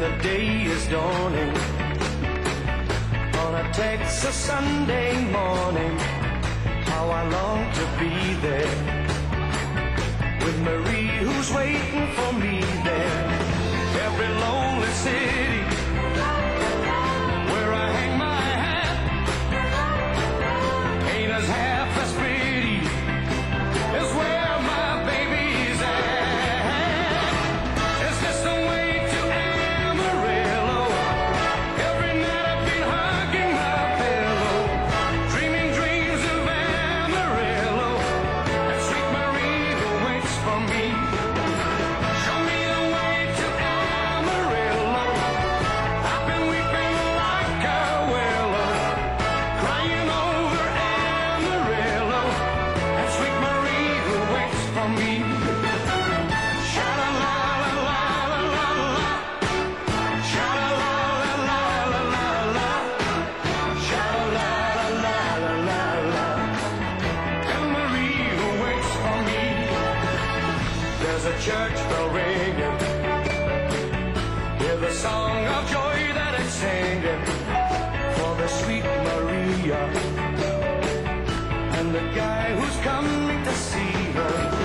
the day is dawning on a Texas Sunday morning. How I long to be there with Marie, who's waiting for me there. Every lonely city where I hang my hat ain't as half as pretty as where my baby's at. It's just a way to Amarillo. Every night I've been hugging my pillow, dreaming dreams of Amarillo, and sweet Marie who waits for me. Show me the way to Amarillo. I've been weeping like a willow, crying over Amarillo, and sweet Marie who waits for me. Sha-la-la-la-la-la-la-la, sha-la-la-la-la-la-la, sha-la-la-la-la-la, and Marie who waits for me. There's a church bell ringing, hear the song of joy that it's singing for the sweet Maria and the guy who's coming to see her.